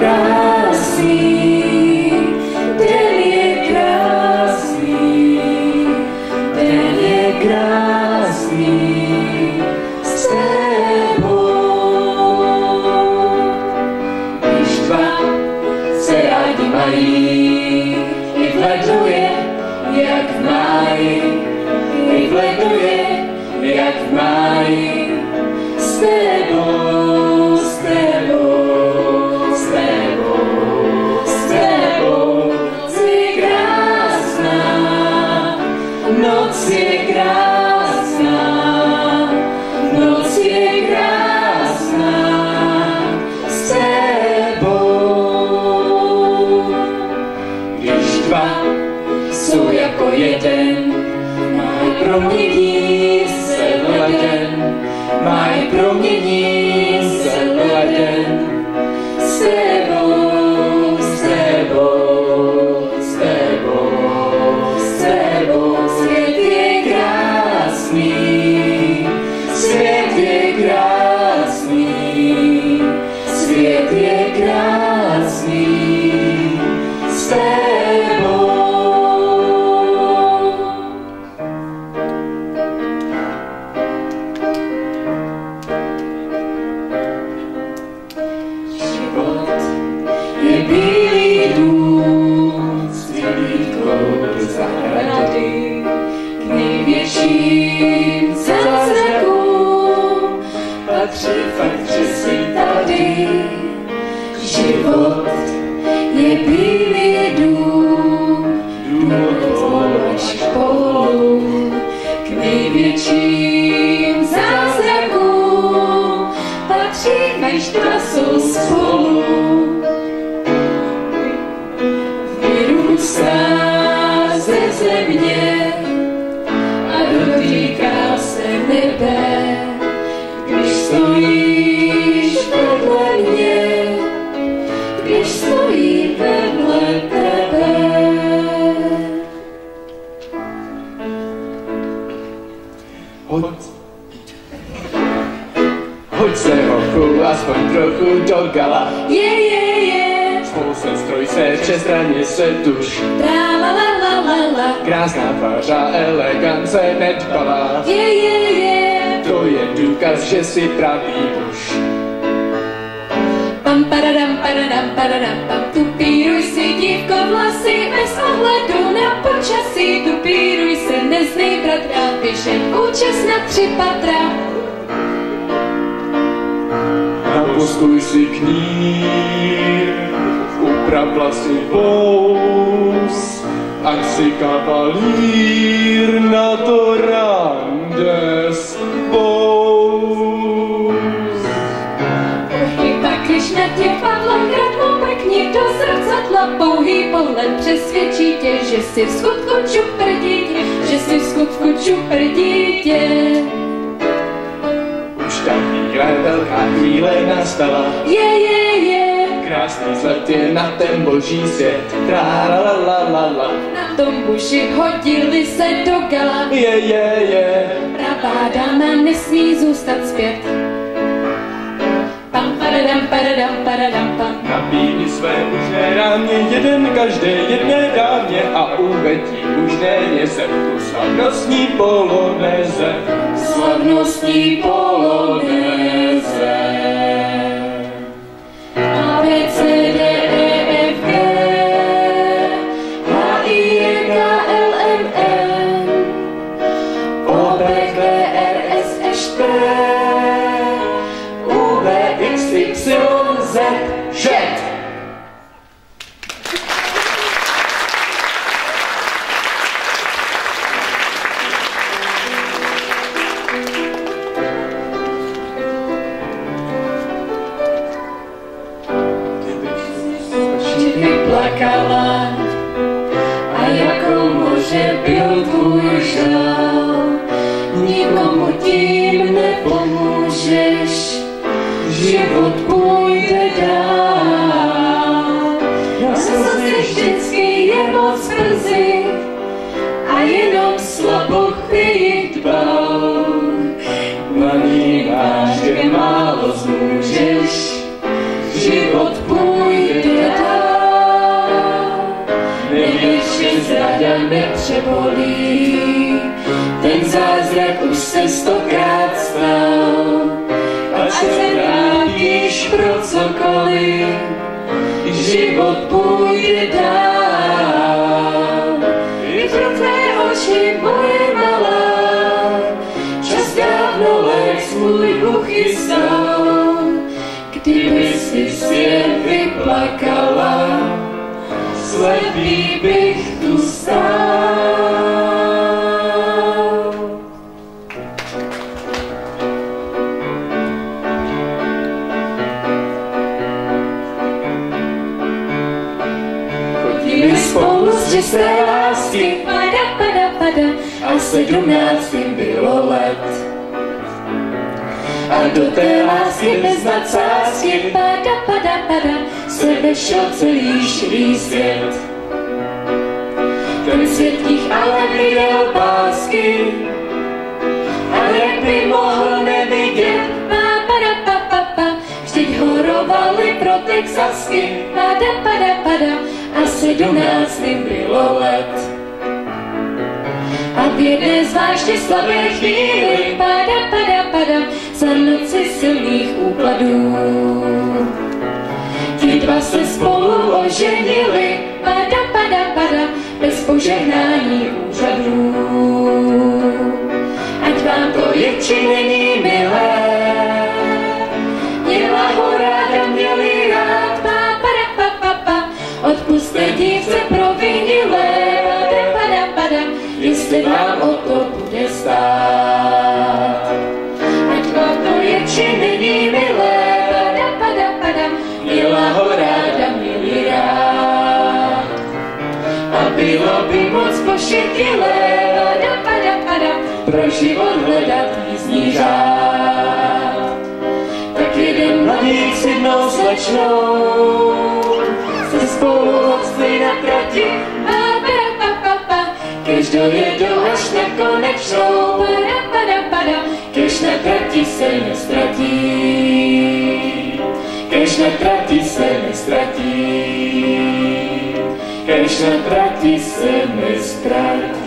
Hoď se hochu, aspoň trochu do gala. Spolu se stroj se, všestranně se tuž. Krásná tvář a elegance nedbalá. To je důkaz, že si pravý muž. Pam paradam paradam paradam pam, tupíruj si dívko vlasy, bez ohledu na počasí, tupíruj se, neznej bratra, běžen účes na 3 patra. Napostuj si knír, uprav vlasy vous, ať si kavalír na to rande spous. Když na tě Pavlem kratkou mrkni do zrcadla, pouhý pohled přesvědčí tě, že jsi v skutku čupr dítě, že jsi v skutku čupr dítě. Už ta chvíle, velká chvíle nastala. Krásný vzhled je na ten boží svět. Tralalalala. Na tom muži hodili se do gala. Pravá dáma nesmí zůstat zpět. Pam paradam paradam paradam pam. Nabídni své mužné rámě, jeden každé jedné dámě a uvedí mužné se tu slavnostní poloneze. Slavnostní poloneze. A, B, C, D, E, F, G, H, I, J, K, L, M, N, O, P, Q, R, S, Š, T, XYZ. Kdyby plakala a jakou může byl tvůj žal, nikomu tím nepomůžeš. Život půjde dál. Na slzy vždycky je moc brzy a jenom slabochy dbal. Mladý máš, že málo zmůžeš. Život půjde nepřebolí. Ten zázrak už se 100krát stal, ať se vrátíš pro cokoliv, život půjde dál. I pro tvé oči, moje malá, čas dávno lék svůj uchystal. Kdyby si je vyplakala, slepý bych tu stál. Chodíme spolu z čisté lásky, a 17 bylo let. A do té lásky bez nadsázky se vešel celý širý svět. Ten svět jich ale viděl pásky, ale jak by mohl nevidět, vždyť horovali pro Texasky, a 17 bylo let. A v jedné zvláště slabé chvíli za noci silných úkladů ti dva se spolu oženili, bez požehnání úřadů. Ať vám to je či není milé, měla ho ráda, měli rád, odpusťte dívce provinilé, jestli vám o to bude stát. Ať vám to je či není milé, měla ho ráda, měli rád. A bylo by moc pošetilé pro život hledat jízdní řád. Tak jeden mladík s jednou slečnou se spolu odstli na trati, kež dojedou až na konečnou, kež na trati se nestratí, kež na trati se nestratí, kež na trati se nestratí.